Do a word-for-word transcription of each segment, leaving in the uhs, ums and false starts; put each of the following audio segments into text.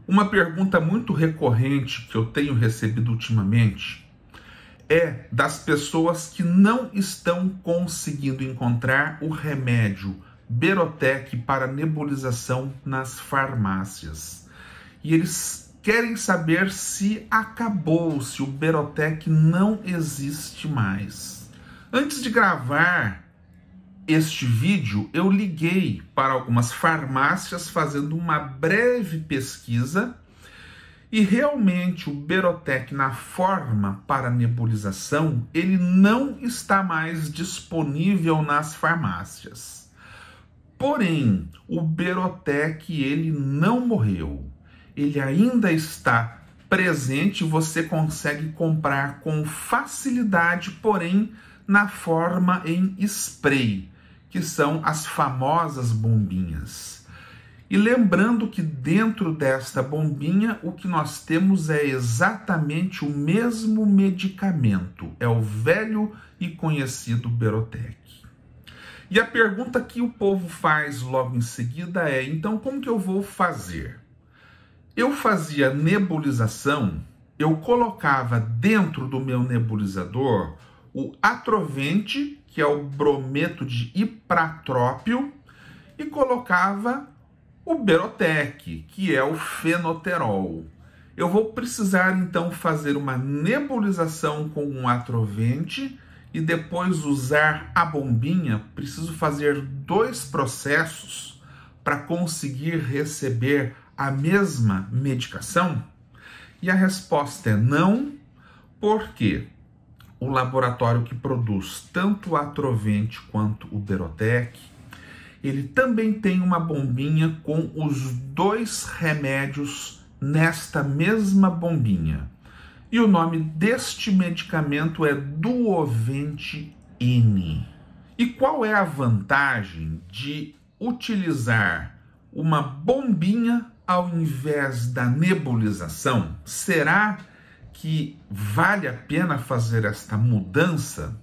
Uma pergunta muito recorrente que eu tenho recebido ultimamente é das pessoas que não estão conseguindo encontrar o remédio Berotec para nebulização nas farmácias. E eles querem saber se acabou, se o Berotec não existe mais. Antes de gravar este vídeo, eu liguei para algumas farmácias fazendo uma breve pesquisa e realmente o Berotec na forma para nebulização, ele não está mais disponível nas farmácias. Porém, o Berotec ele não morreu. Ele ainda está presente, você consegue comprar com facilidade, porém na forma em spray, que são as famosas bombinhas. E lembrando que dentro desta bombinha o que nós temos é exatamente o mesmo medicamento, é o velho e conhecido Berotec. E a pergunta que o povo faz logo em seguida é: então como que eu vou fazer? Eu fazia nebulização, eu colocava dentro do meu nebulizador o Atrovent, que é o brometo de ipratrópio, e colocava o Berotec, que é o fenoterol. Eu vou precisar então fazer uma nebulização com um Atrovent e depois usar a bombinha. Preciso fazer dois processos para conseguir receber a mesma medicação? E a resposta é não, porque o laboratório que produz tanto o Atrovent quanto o Berotec, ele também tem uma bombinha com os dois remédios nesta mesma bombinha. E o nome deste medicamento é Duovent N. E qual é a vantagem de utilizar uma bombinha ao invés da nebulização? Será que vale a pena fazer esta mudança?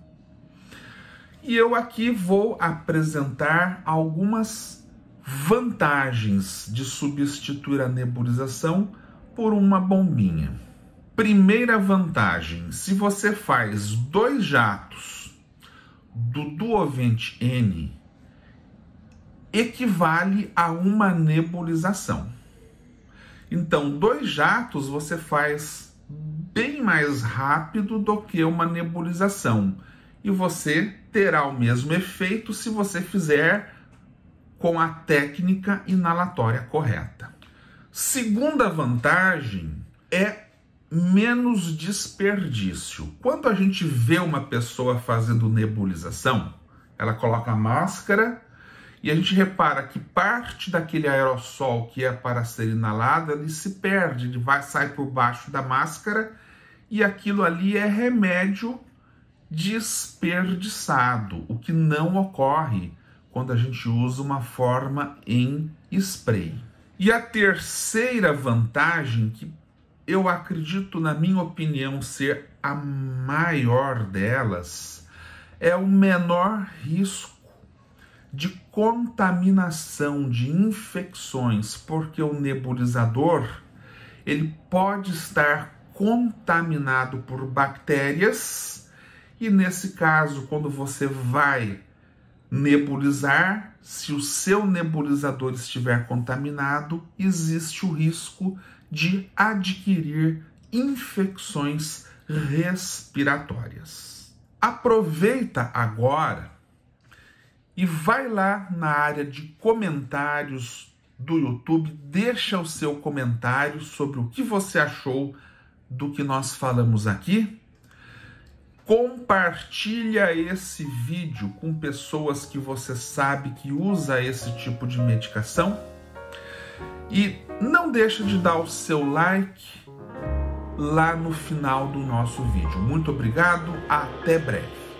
E eu aqui vou apresentar algumas vantagens de substituir a nebulização por uma bombinha. Primeira vantagem: se você faz dois jatos do Duovent N, equivale a uma nebulização. Então, dois jatos você faz bem mais rápido do que uma nebulização. E você terá o mesmo efeito se você fizer com a técnica inalatória correta. Segunda vantagem é menos desperdício. Quando a gente vê uma pessoa fazendo nebulização, ela coloca a máscara e a gente repara que parte daquele aerossol que é para ser inalado, ele se perde, ele vai sair por baixo da máscara e aquilo ali é remédio desperdiçado, o que não ocorre quando a gente usa uma forma em spray. E a terceira vantagem, que eu acredito, na minha opinião, ser a maior delas, é o menor risco de contaminação, de infecções, porque o nebulizador ele pode estar contaminado por bactérias e nesse caso, quando você vai nebulizar, se o seu nebulizador estiver contaminado, existe o risco de adquirir infecções respiratórias. Aproveita agora e vai lá na área de comentários do YouTube, deixa o seu comentário sobre o que você achou do que nós falamos aqui. Compartilha esse vídeo com pessoas que você sabe que usa esse tipo de medicação. E não deixa de dar o seu like lá no final do nosso vídeo. Muito obrigado, até breve.